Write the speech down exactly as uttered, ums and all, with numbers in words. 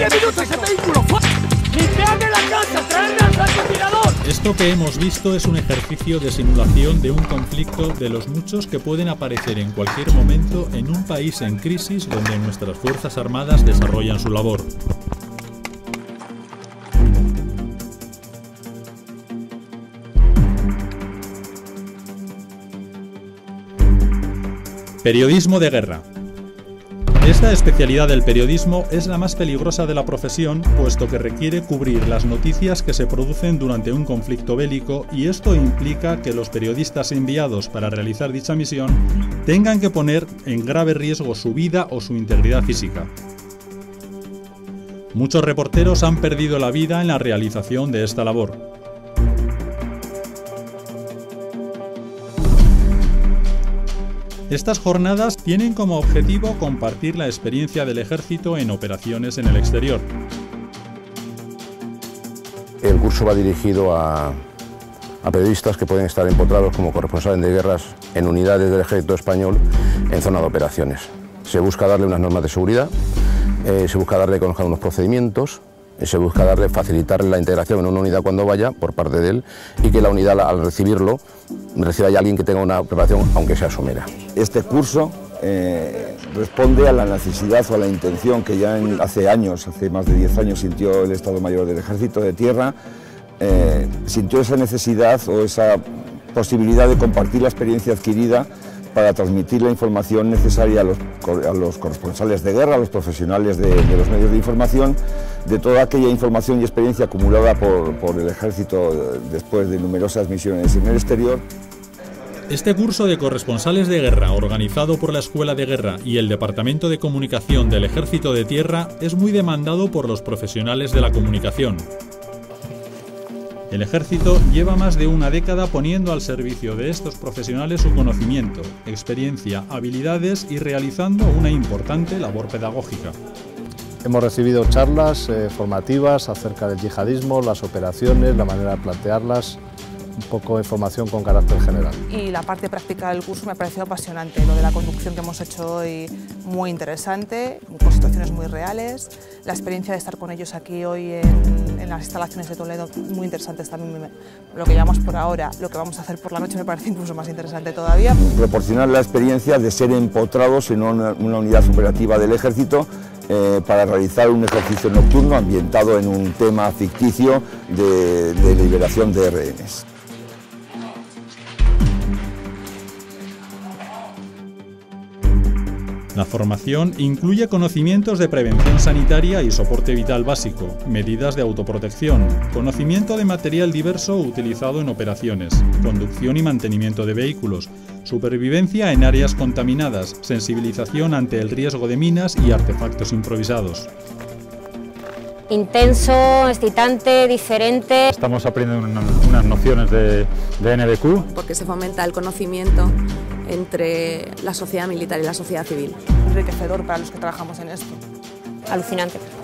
minutos ese vehículo! ¡Limpiadme la casa! ¡Traedme al francotirador! Esto que hemos visto es un ejercicio de simulación de un conflicto de los muchos que pueden aparecer en cualquier momento en un país en crisis donde nuestras Fuerzas Armadas desarrollan su labor. Periodismo de guerra. Esta especialidad del periodismo es la más peligrosa de la profesión, puesto que requiere cubrir las noticias que se producen durante un conflicto bélico, y esto implica que los periodistas enviados para realizar dicha misión tengan que poner en grave riesgo su vida o su integridad física. Muchos reporteros han perdido la vida en la realización de esta labor. Estas jornadas tienen como objetivo compartir la experiencia del ejército en operaciones en el exterior. El curso va dirigido a, a periodistas que pueden estar empotrados como corresponsales de guerras en unidades del ejército español en zona de operaciones. Se busca darle unas normas de seguridad, eh, se busca darle a conocer unos procedimientos, se busca darle, facilitarle la integración en una unidad cuando vaya por parte de él, y que la unidad al recibirlo reciba ya alguien que tenga una preparación aunque sea somera. Este curso eh, responde a la necesidad o a la intención que ya en, hace años, hace más de diez años, sintió el Estado Mayor del Ejército de Tierra, eh, sintió esa necesidad o esa posibilidad de compartir la experiencia adquirida para transmitir la información necesaria a los, a los corresponsales de guerra, a los profesionales de, de los medios de información, de toda aquella información y experiencia acumulada por, por el Ejército después de numerosas misiones en el exterior. Este curso de corresponsales de guerra, organizado por la Escuela de Guerra y el Departamento de Comunicación del Ejército de Tierra, es muy demandado por los profesionales de la comunicación. El Ejército lleva más de una década poniendo al servicio de estos profesionales su conocimiento, experiencia, habilidades y realizando una importante labor pedagógica. Hemos recibido charlas eh, formativas acerca del yihadismo, las operaciones, la manera de plantearlas, un poco de formación con carácter general. Y la parte práctica del curso me ha parecido apasionante, lo de la conducción que hemos hecho hoy muy interesante, con situaciones muy reales, la experiencia de estar con ellos aquí hoy en, en las instalaciones de Toledo, muy interesantes también, lo que llevamos por ahora, lo que vamos a hacer por la noche me parece incluso más interesante todavía. Proporcionar la experiencia de ser empotrados en una, una unidad operativa del Ejército, Eh, para realizar un ejercicio nocturno ambientado en un tema ficticio de, de liberación de rehenes. La formación incluye conocimientos de prevención sanitaria y soporte vital básico, medidas de autoprotección, conocimiento de material diverso utilizado en operaciones, conducción y mantenimiento de vehículos, supervivencia en áreas contaminadas, sensibilización ante el riesgo de minas y artefactos improvisados. Intenso, excitante, diferente. Estamos aprendiendo unas nociones de, de N B Q. Porque se fomenta el conocimiento entre la sociedad militar y la sociedad civil. Enriquecedor para los que trabajamos en esto. Alucinante.